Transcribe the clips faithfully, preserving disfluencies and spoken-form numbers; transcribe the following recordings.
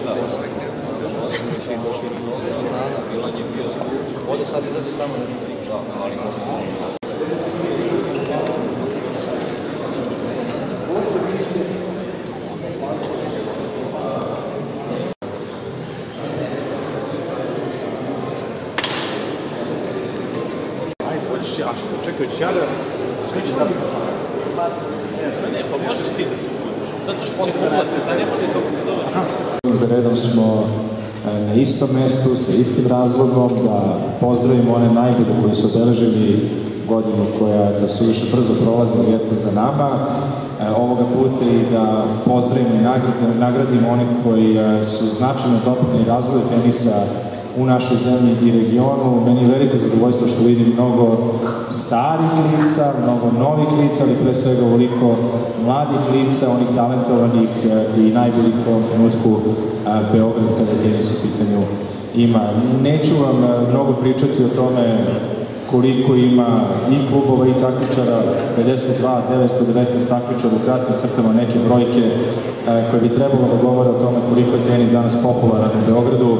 Ovdje sad izaći tamo nešto, ali možemo. A što, čekaj, ću ja da... Što će da... Ne, pa možeš ti. Zato što će pogledati, da ne bude kako se zove. Za redom smo na istom mestu, sa istim razlogom, da pozdravimo one najbolje koji su obeležili godinu koja da su više brzo prolazili eto za nama. Ovoga puta i da pozdravimo i nagradimo one koji su značajno doprineli razvoju tenisa u našoj zemlji i regionu. Meni je veliko zadovoljstvo što vidim mnogo starih lica, mnogo novih lica, ali pre svega ovoliko mladih lica, onih talentovanih i najboljih u ovom trenutku Beograd kada je tenis u pitanju ima. Neću vam mnogo pričati o tome koliko ima i klubova i takmičara, pedeset dva devetsto devetnaest takmičara, u kratkim crtama neke brojke koje bi trebalo da govore o tome koliko je tenis danas popularan u Beogradu.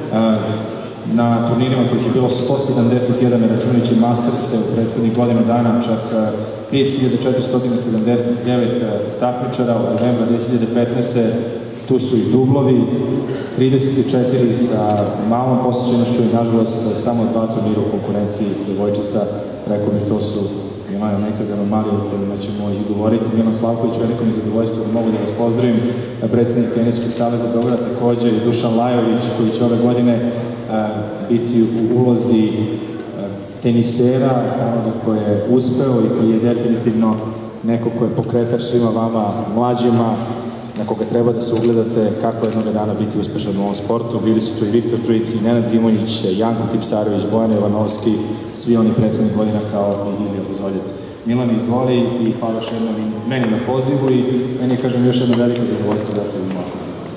Na turnirima kojih je bilo sto sedamdeset jedan, računajući Masterse u prethodnih godina dana, čak pet hiljada četiristo sedamdeset devet takmičara od novembra dve hiljade petnaeste. Tu su i dublovi, trideset četiri sa malom posjećenošću i nažalost samo dva turnira u konkurenciji devojčica. Rekao mi, to su Milana nekada anomalije o kojima ćemo i govoriti. Milan Slavković, veliko mi zadovoljstvo da mogu da vas pozdravim, predsednik Teniskog saveza Beograda, takođe i Dušan Lajović, koji će ove godine biti u ulozi tenisera, onoga koji je uspeo i koji je definitivno neko ko je pokretač svima vama mlađima, na koga treba da se ugledate kako jednog dana biti uspešan u ovom sportu. Bili su tu i Viktor Trujicki, Nenad Zimonjić, Janko Tipsarević, Bojan Jovanovski, svi oni prethodnih godina kao i Ilija Buzoljec. Milan, izvoli i hvala još jednom meni na pozivu i meni je, kažem, još jedno veliko zadovoljstvo da se vidim ovako.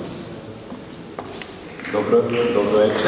Dobro, dobro veče.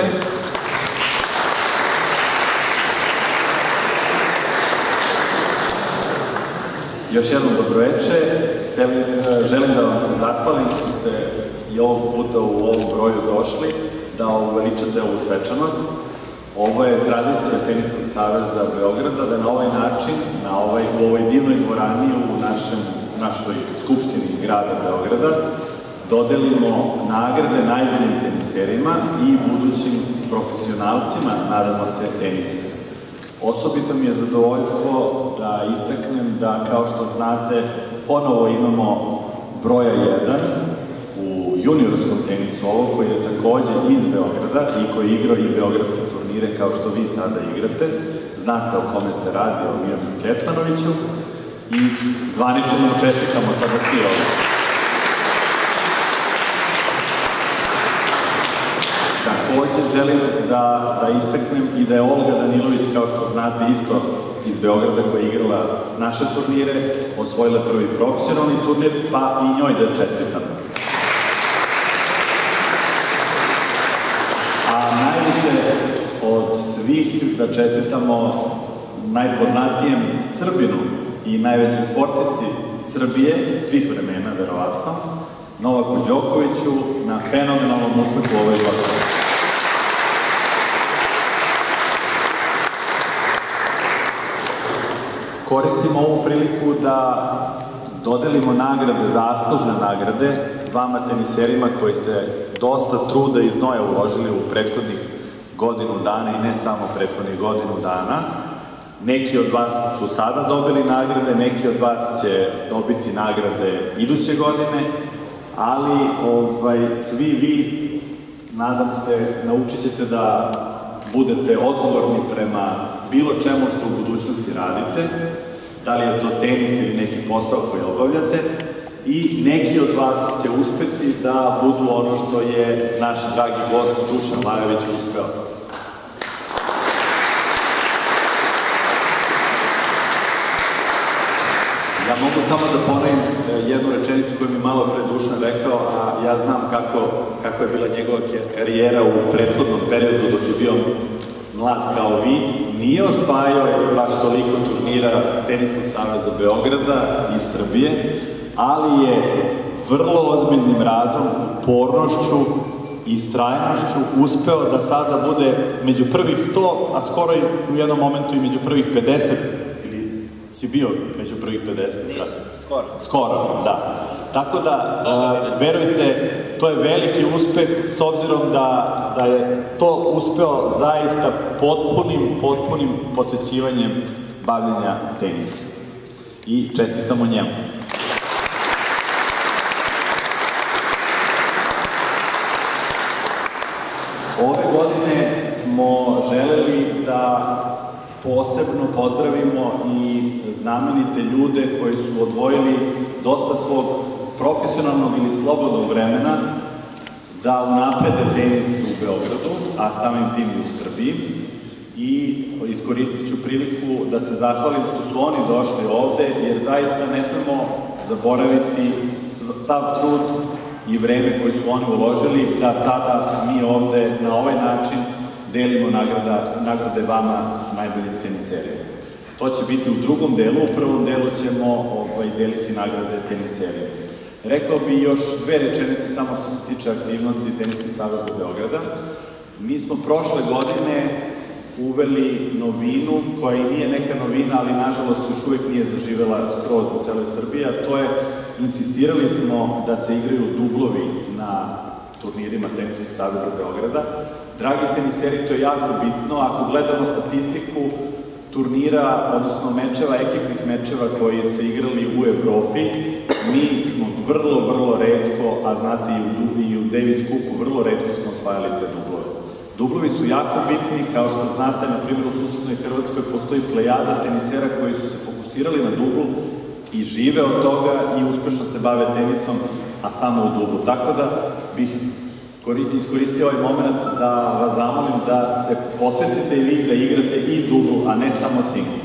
Još jednom dobro veče. Želim da vam se zahvalim što ste i ovog puta u ovom broju došli da uveličate ovu svečanost. Ovo je tradicija Teniskog saveza Beograda da na ovaj način, na ovaj, u ovoj divnoj dvorani u našem, našoj skupštini grada Beograda dodelimo nagrade najboljim teniserima i budućim profesionalcima, nadamo se, tenisa. Osobito mi je zadovoljstvo da istaknem da, kao što znate, ponovo imamo broja jedan u juniorskom tenisu, ovo koji je takođe iz Beograda i koji igra i beogradske turnire kao što vi sada igrate. Znate o kome se radi, o Mijanu Kecmanoviću, i zvanično mu čestitamo sada svi ovdje. Takođe želim da istaknem i da je Olga Danilović, kao što znate, isto iz Beograda, koja je igrala naše turnire, osvojila prvi profesionalni turnir, pa i njoj da čestitam. A najviše od svih da čestitamo najpoznatijem Srbinu i najvećem sportisti Srbije, svih vremena, verovatno, Novaku Đokoviću, na fenomenalnom uspehu u ovoj godini. Koristimo ovu priliku da dodelimo nagrade, zaslužne nagrade, vama teniserima koji ste dosta truda i znoja uložili u prethodnih godinu dana i ne samo prethodnih godinu dana. Neki od vas su sada dobili nagrade, neki od vas će dobiti nagrade iduće godine, ali svi vi, nadam se, naučit ćete da budete odgovorni prema bilo čemu što u budućnosti radite, da li je to tenis ili neki posao koji obavljate, i neki od vas će uspeti da budu ono što je naš dragi gost Dušan Lajović uspeo. Ja mogu samo da ponovim jednu rečenicu koju mi malo pre Dušan rekao, a ja znam kako je bila njegova karijera u prethodnom periodu dok je bio mlad kao vi. Nije osvajao baš toliko turnira Teniskog saveza Beograda i Srbije, ali je vrlo ozbiljnim radom, upornošću istrajnošću uspeo da sada bude među prvih sto, a skoro i u jednom momentu i među prvih pedeset, ili si bio među prvih pedeset? Nisam, skoro. Skoro, da. Tako da, uh, verujte, to je veliki uspeh s obzirom da, da je to uspeo zaista potpunim, potpunim posvećivanjem bavljenja tenisa. I čestitamo njemu. Ove godine smo želeli da posebno pozdravimo i znamenite ljude koji su odvojili dosta svog profesionalnog ili slobodnog vremena da unaprede tenis u Beogradu, a samim tim i u Srbiji. I iskoristit ću priliku da se zahvalim što su oni došli ovde, jer zaista ne smemo zaboraviti sav trud i vreme koji su oni uložili, da sada mi ovde na ovaj način delimo nagrada, nagrade vama najboljim teniserima. To će biti u drugom delu, u prvom delu ćemo ovaj, deliti nagrade teniserima. Rekao bi još dve rečenice samo što se tiče aktivnosti Teniskog saveza Beograda. Mi smo prošle godine uveli novinu, koja i nije neka novina, ali nažalost još uvek nije zaživela skroz u celoj Srbiji, a to je, insistirali smo da se igraju dublovi na turnirima Teniskog saveza Beograda. Dragi teniseri, to je jako bitno. Ako gledamo statistiku turnira, odnosno mečeva, ekipnih mečeva koji se igrali u Evropi, mi smo vrlo, vrlo retko, a znate i u Davis Cupu, vrlo retko smo osvajali te dublove. Dublovi su jako bitni, kao što znate, na primjer u susednoj Hrvatskoj postoji plejada tenisera koji su se fokusirali na dublu i žive od toga i uspešno se bave tenisom, a samo u dublu. Tako da bih iskoristio ovaj moment da vas zamolim da se posvetite i vi da igrate i dublu, a ne samo singlu.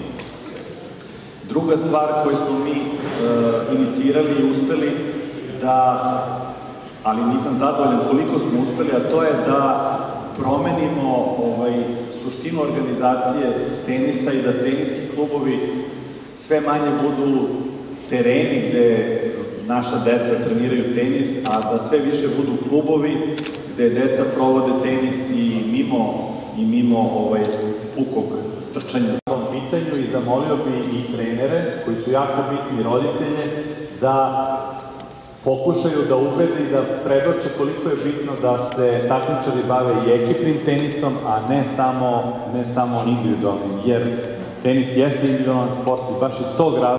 Druga stvar koju smo mi e, inicirali i uspeli da, ali nisam zadovoljan koliko smo uspeli, a to je da promenimo ovaj, suštinu organizacije tenisa i da teniski klubovi sve manje budu tereni gde naša deca treniraju tenis, a da sve više budu klubovi gde deca provode tenis i mimo, i mimo ovaj, pukog trčanja. Na tom pitanju i zamolio bi i trenere, koji su jako bitni, roditelje, da pokušaju da ubede i da predoče koliko je bitno da se takmičari bave i ekipnim tenisom, a ne samo, ne samo individualnim, jer tenis jeste individualan sport i baš iz tog razloga.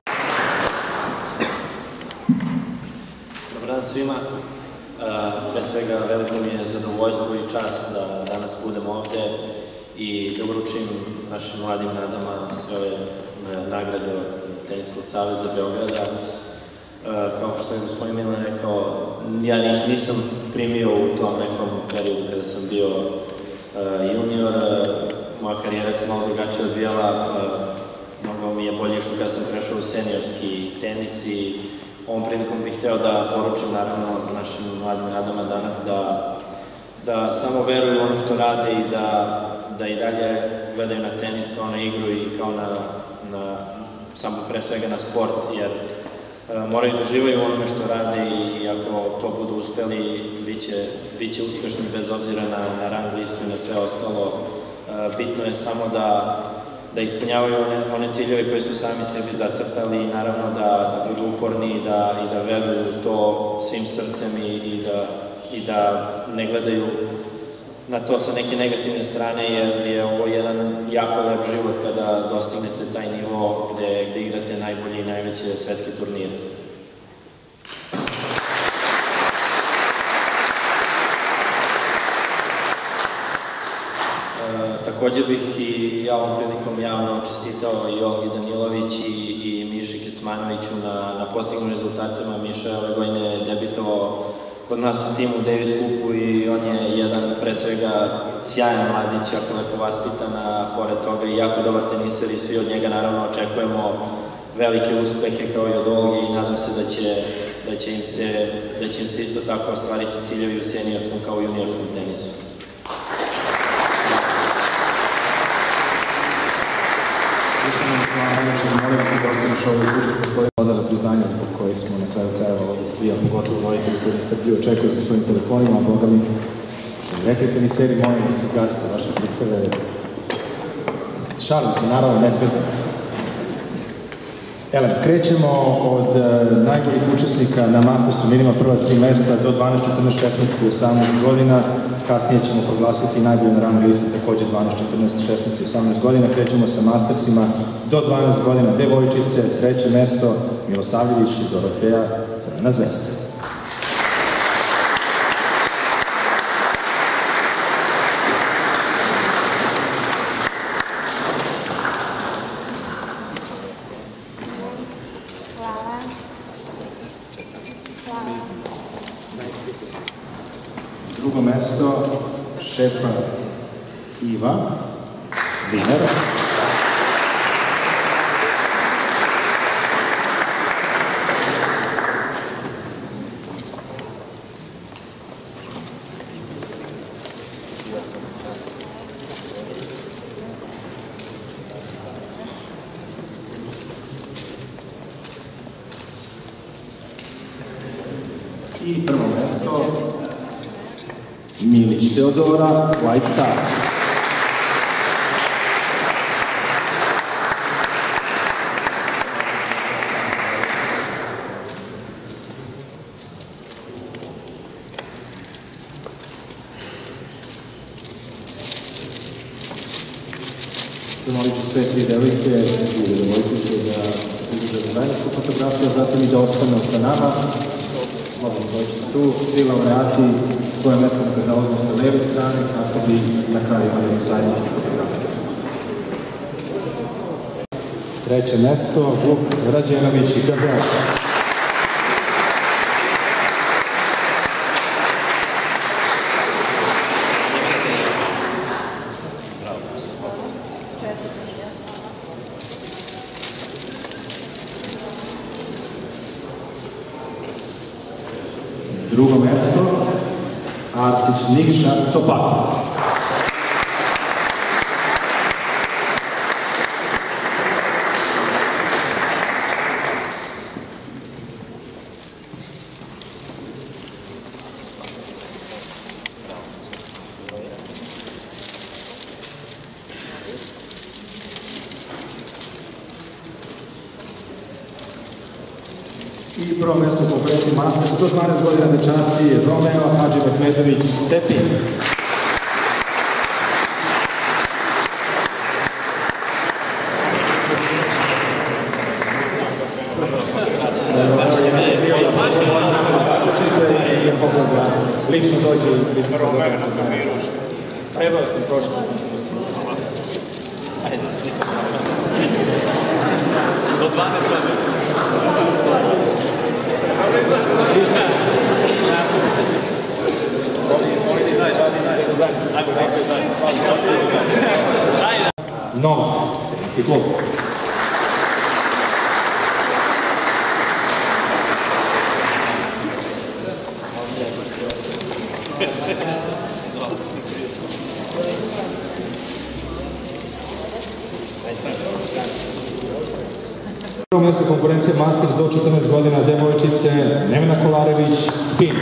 Dobar dan svima. Pre svega, veliko mi je zadovoljstvo i čast da danas budem ovde i da uručim našim mladim nadama sve ove nagrade od Teniskog saveza Beograda. Kao što je gospodin Milan rekao, ja ih nisam primio u tom nekom periodu kada sam bio junior. Moja karijera se malo drugačije odvijala, mnogo mi je bolje što kada sam prešao u seniorski tenis i ovom prilikom bih hteo da poručim naravno našim mladim radama danas da, da samo veruju ono što rade i da, da i dalje gledaju na tenis kao na igru i kao na, na samo pre svega na sport, jer uh, moraju da uživaju onome što rade i ako to budu uspeli, biće, biće uspešni bez obzira na, na rang listu i na sve ostalo. Uh, bitno je samo da da ispunjavaju one, one ciljeve koje su sami sebi zacrtali i naravno da, da budu uporni i da, i da veruju to svim srcem i, i, da, i da ne gledaju na to sa neke negativne strane, jer je ovo jedan jako lep život kada dostignete taj nivo gde, gde igrate najbolje i najveće svetske turnire. Također bih i ja ovom prilikom javno čestitao i Olgi Danilović i, i Miši Kecmanoviću na, na postignutim rezultatima. Miša je ove godine debitovao kod nas u timu Davis Cupu i on je jedan pre svega sjajan mladić, jako lepo vaspitan, a pored toga i jako dobar teniser i svi od njega naravno očekujemo velike uspehe kao i od Olge i nadam se da će, da će, im, se, da će im se isto tako ostvariti ciljevi u seniorskom kao i juniorskom tenisu. Najljepše zamolim da ostaneš ovdje društvo gospodina odala priznanja zbog kojeg smo na kraju krajeva ovdje svi, a pogotovo roditelji koji nestrpljivo čekaju sa svojim telefonima, a boga mi Rekajte mi sebi, molim vas, gasite vaše priceve. Šalim se, naravno, ne smete. Elem, krećemo od uh, najboljih učesnika na Masters turnirima, prva tri mesta do dvanaest, četrnaest, šesnaest i osamnaest godina. Kasnije ćemo proglasiti najbolje na rang listi, takođe dvanaest, četrnaest, šesnaest i osamnaest godina. Krećemo sa Mastersima do dvanaest godina, devojčice, treće mesto, Milosavljević i Doroteja, Crvena zvezda. Drugo mesto, Šepa Iva, Viner. I prvo mesto, Milić Teodora, White Star. Zamolit ću sve tri devojke i devojčice da izražaju zajedničku fotografiju, a zatim i da ostanu sa nama. Slobodno dođite tu, svi laureati svoje mesto da ga zauzmu sa leve strane kako bi na kraju imali zajedničku fotografiju. Treće mesto, Vuk Rađenović i Gazela. Drugo mesto, Arsić Nikša Topako. I prvo mesto u konkurenciji Masters do dvanaest godina dečaci Romeo Hadžimehmedović Stepin. Lično dođe i lično dođe. Trebao sam proći, pa sam se mislio. Ajde, slikam. Do dvanaest godina. Nova, terenski klub. Prvo mjesto konkurencije Masters do četrnaest godina, devojčice Nevena Kolarević, spin.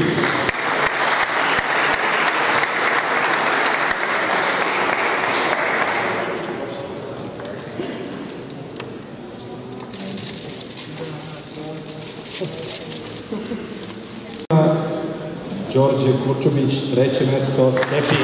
Đorđe Kurčubić, treće mjesto, Stepin.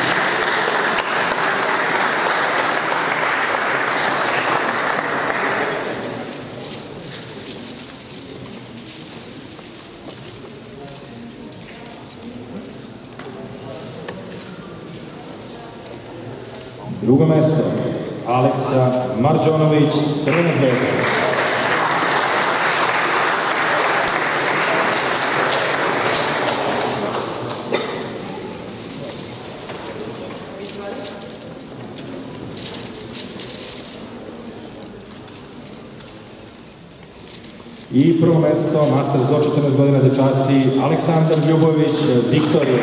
Drugo mjesto, Aleksa Marđonović, Crvena zvezda. I prvo mesto, Masters do četrnaest godina dečaci, Aleksandar Ljubović, Viktorija.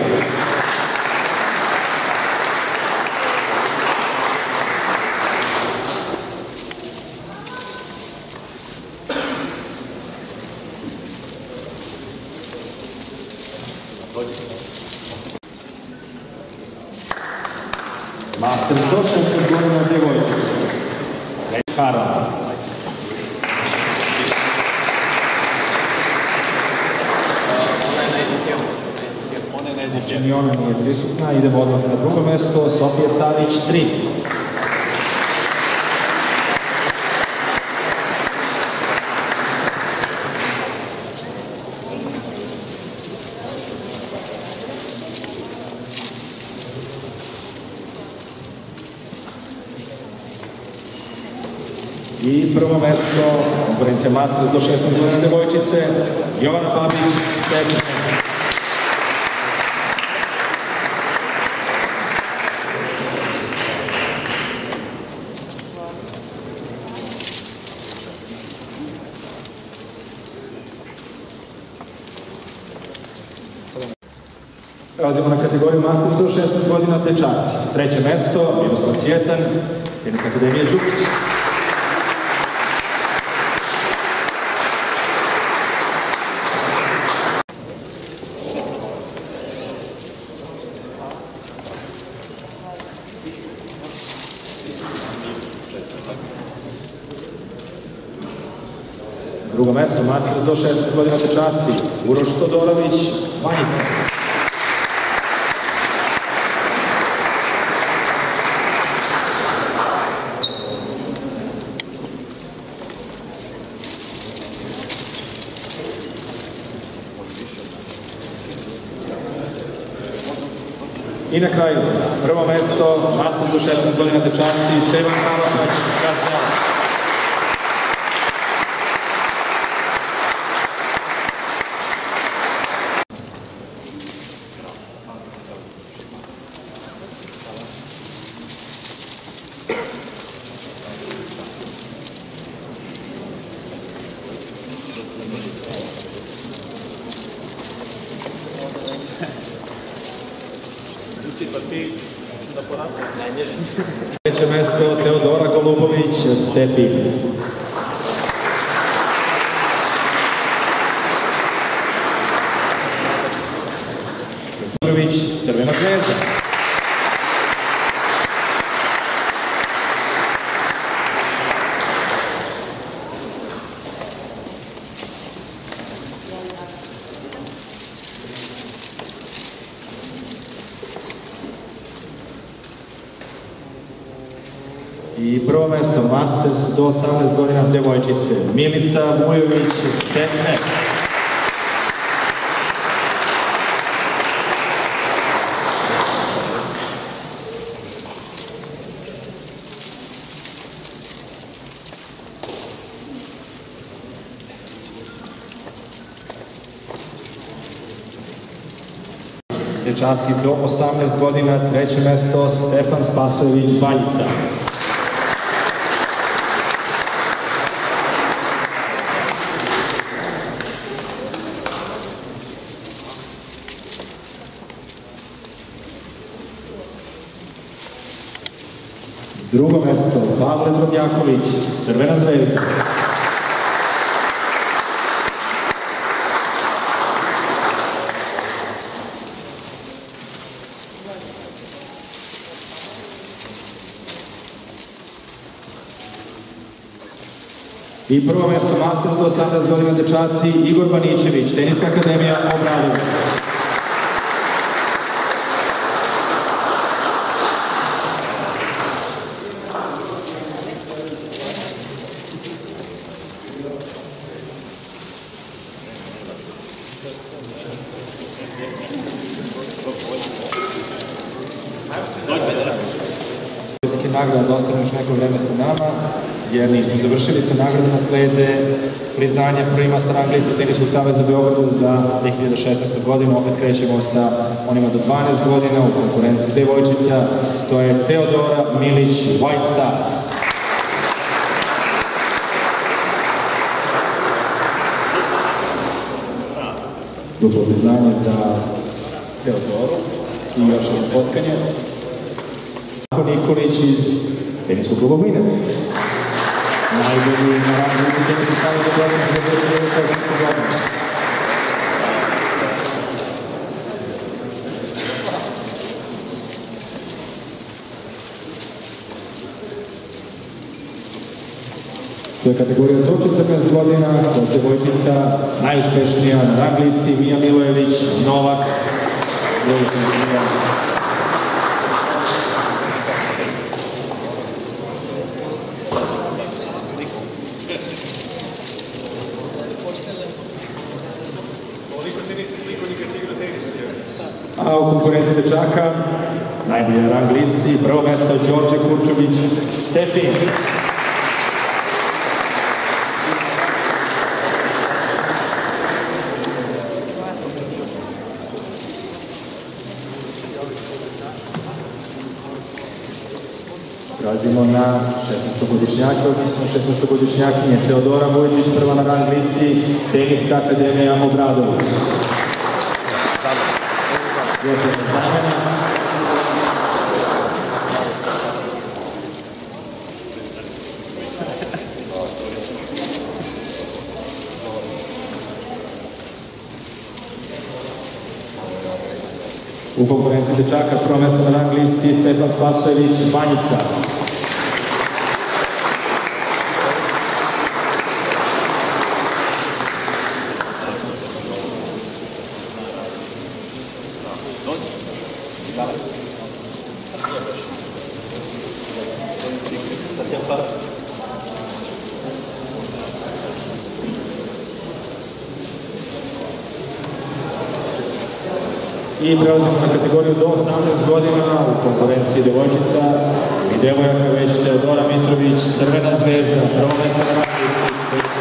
Masters do šesnaest godina djevojčice. Kara. Znači, ni ona nije prisutna. Idemo odmah na drugo mesto. Sofija Savić, tri. I prvo mesto, konkurencija Masters do šesnaest godina devojčice, Jovana Babić, sedam. Prelazimo na kategoriju Masters do šesnaest godina dečaci. Treće mesto, Miroslav Cvjetan, Teniska akademija Đukić. Drugo mesto, Masters do šesnaest godina dečaci, Uroš Todorović, Banjica. I na kraju, prvo mesto, Masters do šesnaest godina dečaci, Stevan Kalapać, Krasnja. Treće mesto, Teodora Golubović, Stepi. Prvić, Crvena zvezda. I prvo mesto, Masters do osamnaest godina devojčice, Milica Vujović, Setne. Dečaci do osamnaest godina, treće mesto, Stefan Spasojević, Banjica. Drugo mesto, Pavle Drobnjaković, Crvena zvezda. I prvo mesto, Masters do osamnaest godina dečaci, Igor Banićević, Teniska akademija Obradović. Nagrada da ostane još neko vreme sa nama, jer nismo završili sa nagradama, slede priznanje prvima sa rang liste Teniskog saveza Beograda za dve hiljade šesnaestu godinu. Opet krećemo sa onima do dvanaest godina u konkurenciji devojčica. To je Teodora Milić, White Star. Duplo priznanje za Teodoru i još jedno potkanje. Nikolić iz Teniskog kluba Vojne. Najbolji na rangu u Teniskog saveza Beograda za dve hiljade šesnaestu godinu. je kategorija do četrnaest godina, kod devojčica najuspešnija na rang listi Mija Milojević, Novak. A u konkurenciji dečaka najbolji rang listi, prvo mesto Đorđe Kurčović, Stepin. Prelazimo na šesnaestogodišnjake, odnosno šesnaestogodišnjakinje Teodora Vujčić, prva na rang listi, Teniska akademija Obradović. Još jedna zamena. U konkurenciji dečaka prvo mesto na rang listi Stefan Spasojević, Banjica. I prelazimo na kategoriju do osamnaest godina u konkurenciji devojčica i devojaka već Teodora Mitrović, Crvena zvezda, prvo mesto na rang listi.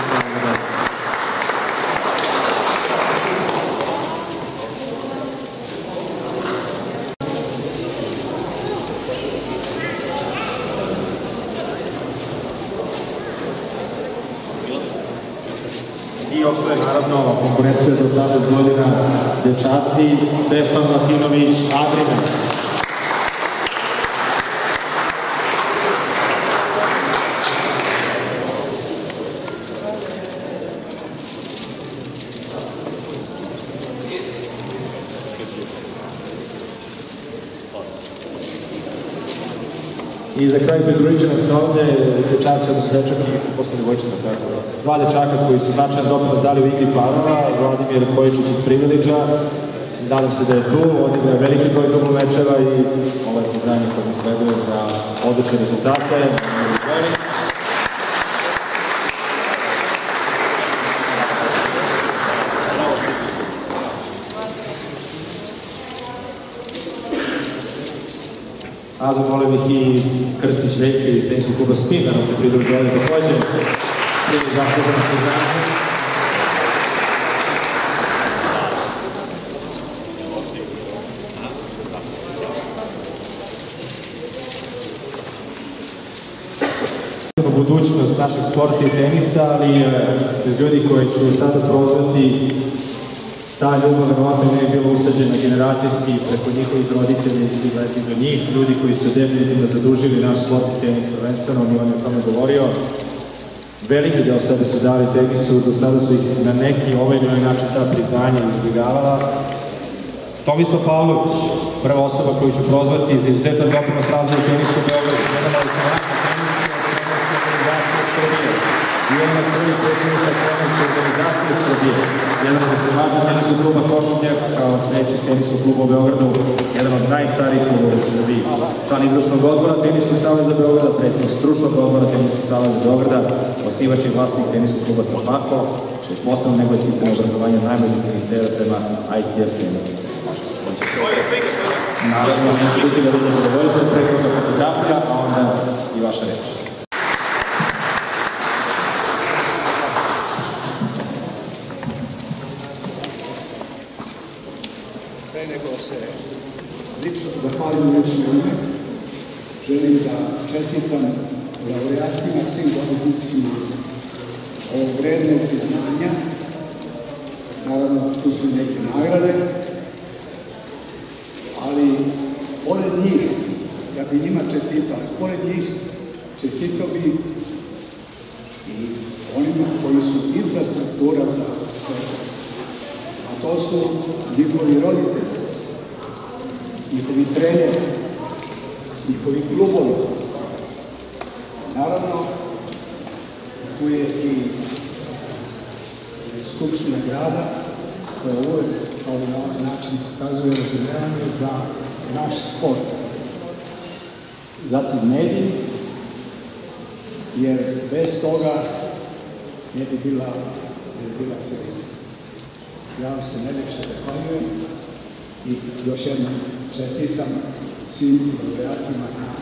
I osvoje naravno konkurencija do osamnaest godina dečaci Stefan Latinović, Adrinas. I za kraj pridružit će nam se ovde dečaci, odnosno dečak i posle devojčica. Dva dečaka koji su značajan doprinos dali u igri parova, Vladimir Kojičić iz Privilidža, nadam se da je tu, on igra veliki broj dublo mečeva i ovo je priznanje koje mi sleduje za odlične rezultate. A zamolio bih i iz Krstić Vejke iz teniskog kluba Spin da nam se pridruži ovdje također. Prvi zahtjev za priznanje. Budućnost našeg sporta i tenisa, ali bez ljudi koji ću sada prozvati, ta ljubav verovatno ne je bila usađena generacijski preko njihovih roditelja i stigati do njih, ljudi koji su definitivno zadužili naš sport i tenis prvenstveno, on je o tome govorio. Veliki deo sebe su dali tenisu, do sada su ih na neki ovaj ili način ta priznanja izbjegavala. Tomislav Pavlović, prva osoba koju ću prozvati za izuzetan doprinos razvoju tenisu u Beogradu, jedan od osnivača teniske organizacije Srbije, jedan od prvih predsjednika teniske organizacije Srbije, jedan od osnivača teniskog kluba Košutnjak, kao treći teniskog kluba u Beogradu, jedan od najstarijih klubova u Srbiji, član izvršnog odbora Teniskog saveza Beograda, predsjednik stručnog odbora Teniskog saveza Beograda, osnivač i vlasnik teniskog kluba Topako, osnovno nego je sistem obrazovanja najboljih tenisera prema I T F tenisa. Naravno, neće biti da vidim zadovoljstvo preko da fotografija, a onda i vaša reč. Pre nego se lično zahvalim lično ime, želim da čestitam laureatima, svim dobitnicima ovog vrednog priznanja. Naravno, tu su neke nagrade, ali pored njih, ja bi njima čestitao, ali pored njih čestitao bi i onima koji su infrastruktura za sve. A to su njihovi roditelji, njihovi treneri, njihovi klubovi. Naravno, je i Skupština grada, koja uvek kao na način pokazuje razumevanje za naš sport. Zatim mediji, jer bez toga ne bi bila, ne bi bila celina. Ja vam se najlepše zahvaljujem i još jednom čestitam svim laureatima na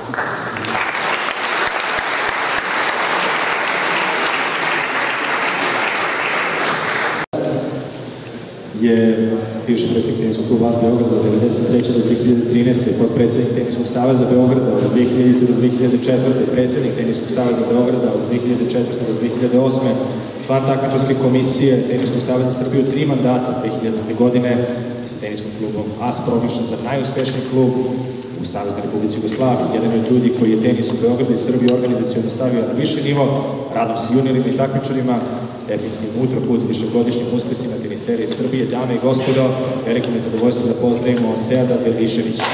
je bivši predsjednik Teniskog kluba AS Beograda od devedeset treće do dve hiljade trinaeste. potpredsjednik Teniskog saveza Beograda od dve hiljadite do dve hiljade četvrte. predsjednik Teniskog saveza Beograda od dve hiljade četvrte do dve hiljade osme. član takmičarske komisije Teniskog saveza Srbije u tri mandata dve hiljadite. godine sa Teniskom klubom AS proglašen za najuspešniji klub u Saveznoj Republici Jugoslaviji. Jedan od ljudi koji je tenis u Beogradu i Srbiji organizaciono stavio na viši nivo, radom sa juniorima i takmičarima, definitivno utro put višegodišnjim uspesima teniserije Srbije. Dame i gospodo, veliko mi je zadovoljstvo da pozdravimo Seada Berdiševića.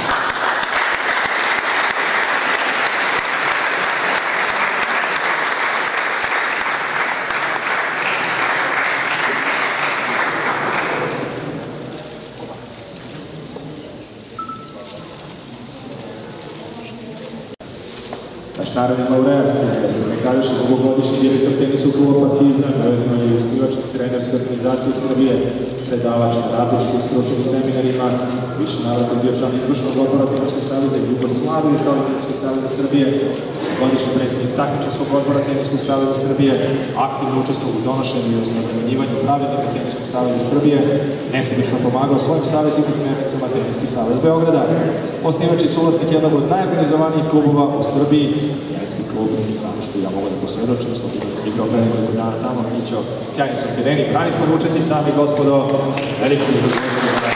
Naš narodni laureat je nekadašnji dugogodišnji direktor Teniskog kluba Partizan, ujedno je osnivač trenerske organizacije Srbije, predavač na radničkim stručnim seminarima, više navrata bio član izvršnog odbora Teniskog saveza Jugoslavije kao i Teniskog saveza Srbije, godišnji predsjednik takmičarskog odbora Teniskog saveza Srbije, aktivno učestvovao u donošenju i osavremenjivanju pravilnika Teniskog saveza Srbije, nesebično pomagao svojim savezima i smernicama Teniski savez Beograda, osnivač i suvlasnik jednog od najorganizovanijih klubova u Srbiji, Teniski klub, samo što ja mogu da posvjedočim, smo da se igrao pre nekoliko dana tamo, Mićo, sjajni su tereni, Branislav Vučetić, dame i gospodo, veliki zadovoljstvo.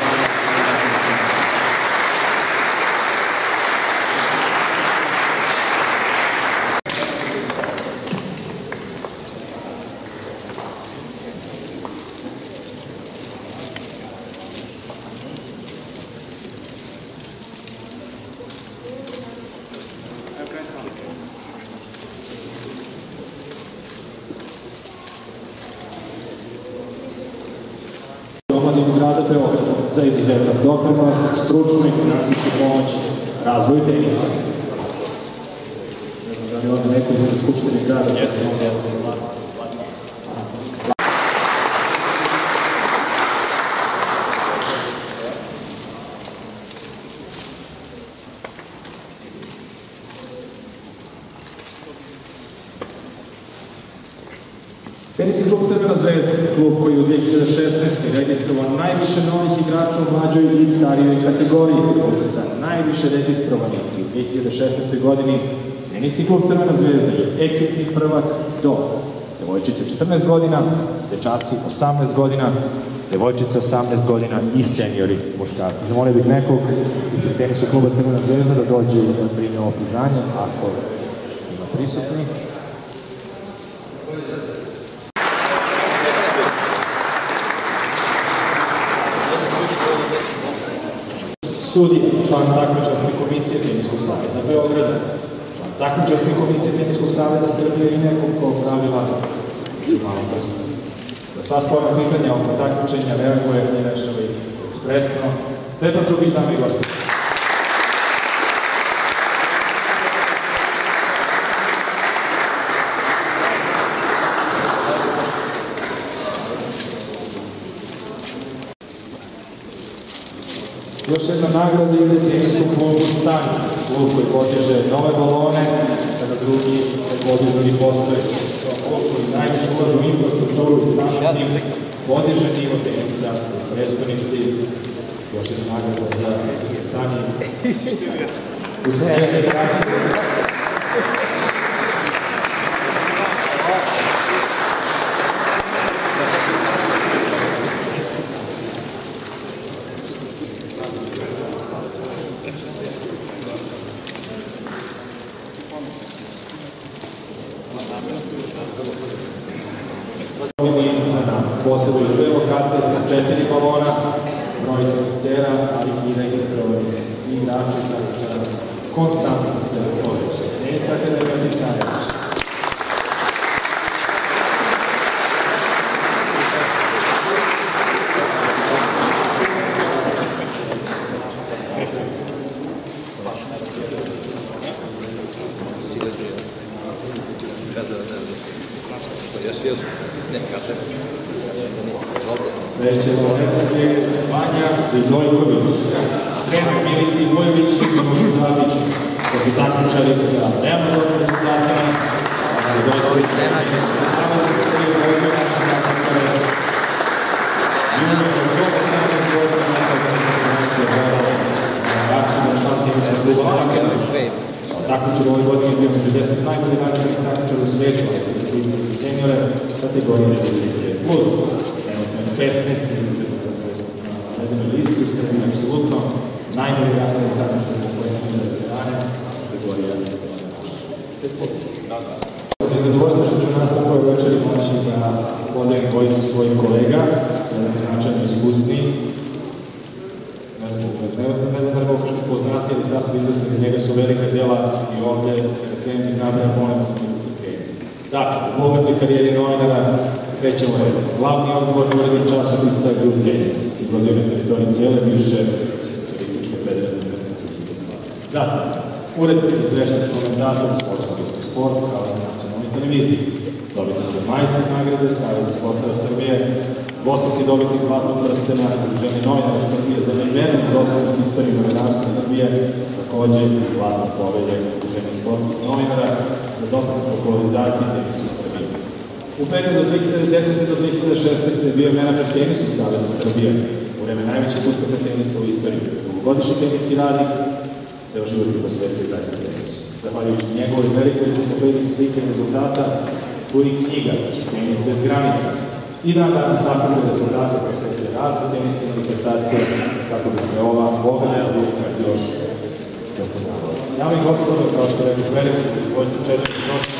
Omladinu grada Beograda za izuzetan doprinos, stručnu i finansijsku pomoć razvoju tenisa. Ne znam da li ovdje neko iz Skupštine grada. Teniski klub Crvena zvezda, klub koji je u dve hiljade šesnaeste. registrovao najviše novih igrača u mlađoj i starijoj kategoriji, klub sa najviše registrovanih u dve hiljade šesnaestoj. godini. Teniski klub Crvena zvezda je ekipni prvak do devojčice četrnaest godina, dečaci osamnaest godina, devojčice osamnaest godina i seniori muškarci. Zamolio bih nekog ispred Teniskog kluba Crvena zvezda da dođe i da primi ovo priznanje, ako ima prisutnih. Sudija, član takmičarske komisije Teniskog saveza Beograda, član takmičarske komisije Teniskog saveza Srbije i nekoliko pravila ću malo prstu. Za sva sporna pitanja oko takmičenja reaguje i rešava ih ekspresno. Stefan Čubić, dame i gospodo. Još jedna nagrada ide Teniskom klubu Sanja, klub koji podiže nove balone, kada drugi ne podižu ni postoje. Klub koji najviše ulažu u infrastrukturu i samim tim podiže nivo tenisa u prestonici. Još jedna nagrada za Sanje. U svojoj federaciji. Za nam posebno dve lokacije sa četiri balona, broj tenisera, ali i registrovanih igrača i takmičara konstantno se poveća. Teniska akademija Nicarević. Vidojković, trener Milici Vujović i Miloš Davić. To su takmičari sa veoma dobrim rezultatima. Vidojković, trener Saveza za Srbiju, vodio naše takmičare. Junior od toga sedamnaest godina, nekada je četrnaest odborao aktivno član teniskog kluba Alkenas. Takmičar u ovoj godini je bio među deset najbolji ranjenih takmičara u svetu, lista za seniore, kategorije trideset pet plus. petnaest na navedenoj listi u Srbiji, apsolutno najbolji ranjenih takmičara u konkurenciji za veterane, kategorija trideset pet plus. Je zadovoljstvo što ću nastav ove večeri moći da pozdravim dvojicu svojih kolega, jedan značajno iskusniji, ne znam, ne znam da ne mogu poznati, ali sasvim izvesni za njega su velika dela i ovdje, kada krenem i nabrajam, molim vas mi da ste prijeli. Dakle, u bogatoj karijeri novinara krećemo redom. Glavni odgovorni urednik časopisa Youth Tennis, izlazio na teritoriji cijele bivše Socijalističke federativne republike Jugoslavije. Zatim, urednik i zveštač komentator sportskog listu Sport kao i na nacionalnoj televiziji. Dobitnik je majske nagrade Saveza sportova Srbije, dvostruki dobitnik Zlatnog prstena, Udruženje novinara Srbije za nemernu doprinos istoriji novinarstva Srbije, takođe i Zlatne povelje Udruženja sportskih novinara za doprinos popularizaciji tenisa u Srbiji. U periodu od dve hiljade desete do dve hiljade šesnaeste. bio je menadžer Teniskog saveza Srbije, u vreme najvećeg uspeha tenisa u istoriji. Dugogodišnji teniski radnik, ceo život je posvetio zaista tenisu. Zahvaljujući njegovoj velikoj enciklopediji slika i rezultata, tu i knjiga Tenis bez granica. I dan danas sakuplja rezultate posvećuje razne teniske manifestacije kako bi se ova bogata zbirka još dopunjavala. Dame i gospodo, kao što rekao, veliko zadovoljstvo četvrti došli.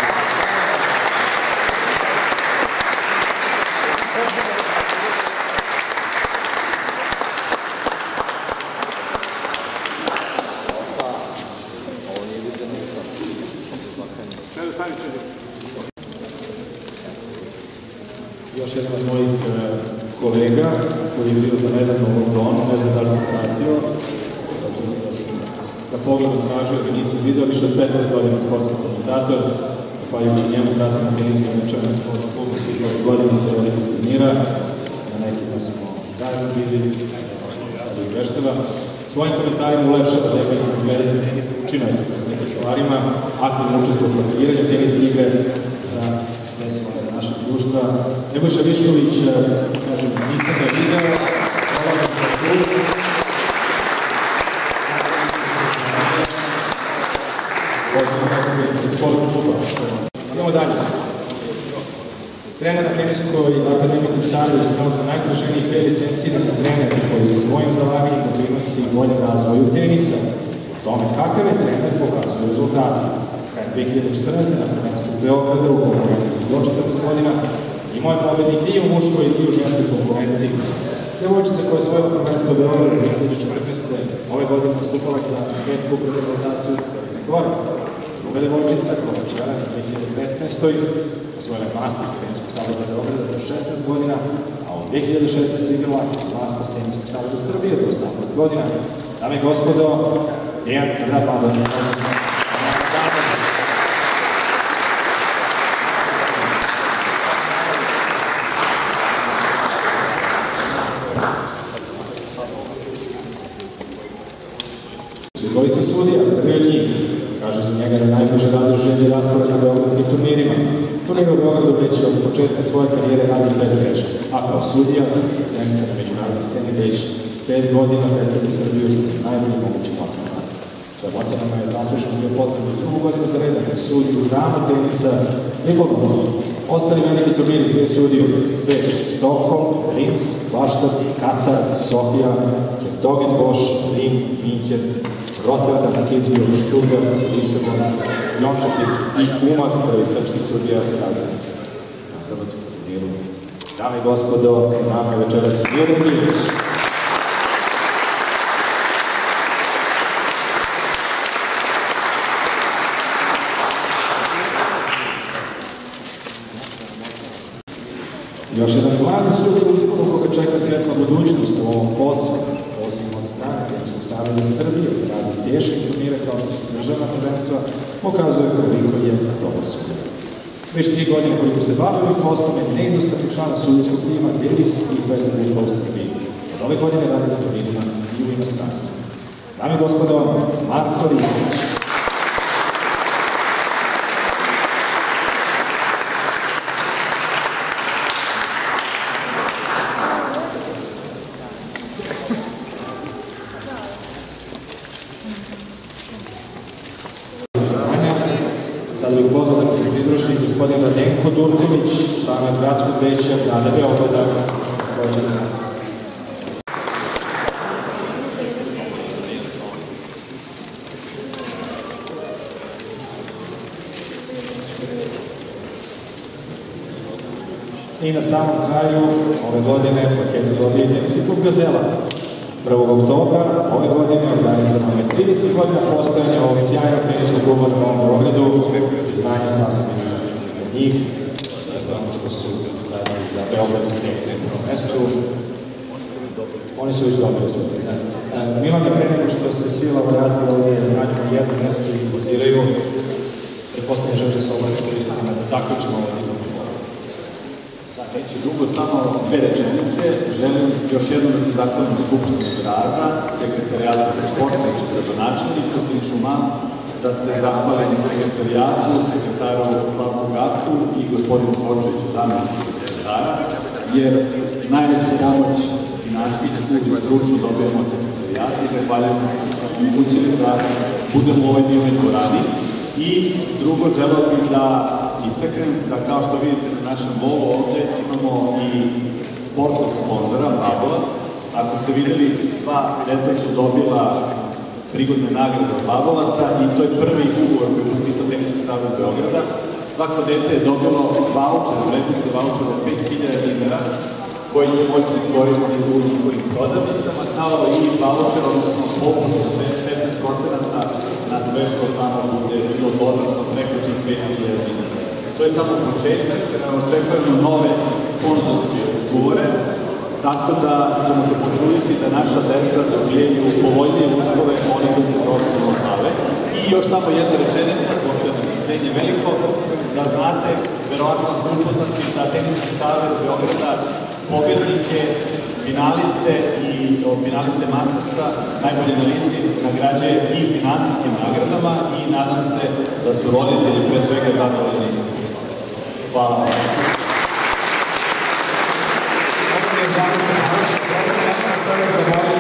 Još jedan od mojih kolega koji je bio za nedavno u Londonu, ne znam da li se vratio, zato da sam ga pogledom tražio da nisam video, više od petnaest godina sportski komentator, zahvaljujući njemu pratim na teniskim mečevima na sportnom klubu svih ovih godina sa velikih turnira, na nekima smo zajedno bili, sada izveštava. Svojim komentarima ulepšava definitivno gledati tenisa, uči nas nekim stvarima, aktivno učestvo u profiliranju teniske igre za sve svoje našeg društva. Nebojša Višković, kažem, nisam ga video, dolazim da tu. Pozdrav nekako ispred sportnog kluba. Idemo dalje. Trener na Teniskoj akademiji Tipsarević, trenutno najtraženiji pet licencirani trener koji svojim zalaganjem doprinosi boljem razvoju tenisa. U tome kakav je trener pokazuju rezultati. Krajem dve hiljade četrnaeste. na prvenstvu Beograda u konkurenciji do četrnaest godina imao je pobednike i u muškoj i u ženskoj konkurenciji. Devojčica koja je svojila prvenstvo Beograda dve hiljade četrnaeste. ove godine nastupala za Fed Cup reprezentaciju Crne Gore. Druga devojčica koja je čela na dve hiljade petnaeste. osvojila je Masters Teniskog saveza Beograda do šesnaest godina, a u dve hiljade šesnaeste. igrala Masters Teniskog saveza Srbije do osamnaest godina. Dame i gospodo, Dejan Rabadan. Dvojica sudija, prvi od njih, kažu za njega da najbliže radi želje raspored na beogradskim turnirima. Turnir u Beogradu već od početka svoje karijere radi bez grešaka, a kao sudija, licenca na međunarodnoj sceni već pet godina predstavlja Srbiju sa najboljim mogućim ocenama. Svojim ocenama je zasluženo bio pozdravljen uz drugu godinu za redom, je sudio u hramu tenisa Wimbledonu. Ostali veliki turniri gdje je sudio Beč, Stockholm, Linz, Baštad, Katar, Sofija, Hertogenbosch, Rim, Minhen, Rotterdam, Kitzbühel, Stuttgart, Lisabon, Jončepik i Umag, prvi srpski sudija, kažu na hrvatskom turniru. Dame i gospodo, sa nama je večeras Miro Bilić. Još jedan mladi sudija uskoro koga čeka svetla budućnost u ovom poslu. Pozivimo od strane Teniskog saveza Srbije da radi teške turnire kao što su državna prvenstva, pokazuje koliko je dobar sudija. Već tri godine koliko se bavi ovim poslom je neizostavni član sudijskog tima Davis i Federer u Srbiji. Od ove godine radi na turnirima i u inostranstvu. Dame i gospodo, Marko Ristić. Sada bih pozvao da mi se pridruži gospodin Radenko Durković, člana gradskog veća grada Beograda. I na samom kraju ove godine paketu dobije teniski klub Gazela. prvog oktobra ove godine organizovano je trideset godina postojanja ovog sjajnog teniskog kluba na Novom Beogradu. Priznanje sasvim jednostavno za njih, za sve ono što su radili za beogradski tenis na prvom mestu. Oni su već dobili svoje priznanje. Milan je pre nego što se svi laureati ovdje nađu na jedno mesto i poziraju. Pretpostavljam želim da se ovo nešto ispravimo da zaključimo ovo jedno. Neću dugo, samo dve rečenice. Želim još jednom da se zahvalim Skupštini grada, Sekretarijatu za sport, znači gradonačelniku Sinišu Manu, da se zahvalim sekretarijatu, sekretaru Slavku Gaku i gospodinu Kočeviću, zamjeniku sekretara, jer najveću pomoć finansijsku i stručnu dobijemo od sekretarijata i zahvaljujemo se što smo omogućili da budemo u ovoj divnoj dvorani. I drugo, želeo bih da istaknem da, kao što vidite na našem logu ovde, imamo i sportskog sponzora, Babola. Ako ste videli, sva deca su dobila prigodne nagrade od Babolata i to je prvi ugovor koji je potpisao Teniski savez Beograda. Svako dete je dobilo vaučer, vrednosti vaučer od pet hiljada dinara, koji će moći iskoristiti u njihovim prodavnicama, kao i vaučer, odnosno popust od petnaest procenata na sve što tamo bude bilo dodatno preko tih pet hiljada dinara. To je samo početak, očekujemo nove sponzorske ugovore, tako da ćemo se potruditi da naša deca dobijaju povoljnije uslove oni koji se profesionalno bave. I još samo jedna rečenica, pošto je nagrađenje veliko, da znate, verovatno ste upoznati da Teniski savez Beograda pobednike, finaliste i finaliste Mastersa, najbolje na listi, nagrađuje i finansijskim nagradama i nadam se da su roditelji pre svega zadovoljni. Hvala. Ovo je završeno, sada je završeno.